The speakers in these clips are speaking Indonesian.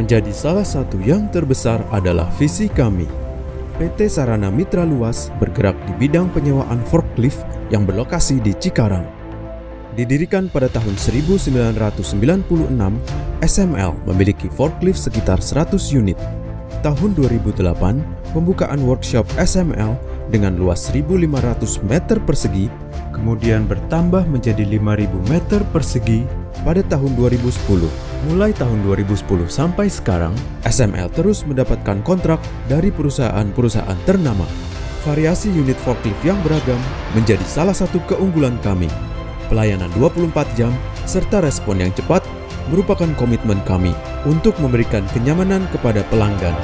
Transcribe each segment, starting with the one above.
Menjadi salah satu yang terbesar adalah visi kami. PT Sarana Mitra Luas bergerak di bidang penyewaan forklift yang berlokasi di Cikarang. Didirikan pada tahun 1996, SML memiliki forklift sekitar 100 unit. Tahun 2008, pembukaan workshop SML dengan luas 1.500 meter persegi, kemudian bertambah menjadi 5.000 meter persegi pada tahun 2010. Mulai tahun 2010 sampai sekarang, SML terus mendapatkan kontrak dari perusahaan-perusahaan ternama. Variasi unit forklift yang beragam menjadi salah satu keunggulan kami. Pelayanan 24 jam serta respon yang cepat merupakan komitmen kami untuk memberikan kenyamanan kepada pelanggan.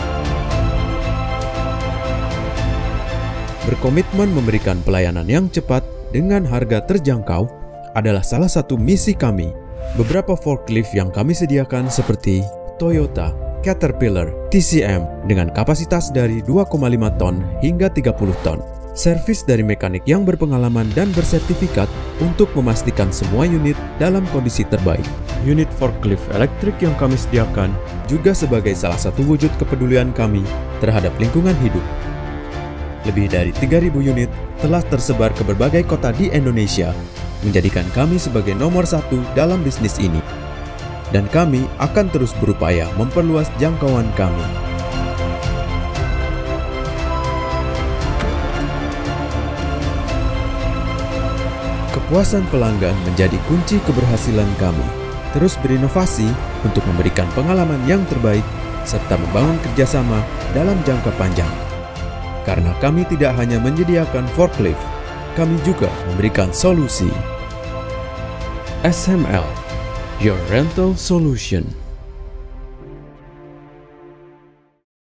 Berkomitmen memberikan pelayanan yang cepat dengan harga terjangkau adalah salah satu misi kami. Beberapa forklift yang kami sediakan seperti Toyota, Caterpillar, TCM dengan kapasitas dari 2,5 ton hingga 30 ton. Servis dari mekanik yang berpengalaman dan bersertifikat untuk memastikan semua unit dalam kondisi terbaik. Unit forklift elektrik yang kami sediakan juga sebagai salah satu wujud kepedulian kami terhadap lingkungan hidup. Lebih dari 3.000 unit telah tersebar ke berbagai kota di Indonesia, menjadikan kami sebagai nomor satu dalam bisnis ini. Dan kami akan terus berupaya memperluas jangkauan kami. Kepuasan pelanggan menjadi kunci keberhasilan kami. Terus berinovasi untuk memberikan pengalaman yang terbaik, serta membangun kerjasama dalam jangka panjang. Karena kami tidak hanya menyediakan forklift, kami juga memberikan solusi. SML, your rental solution.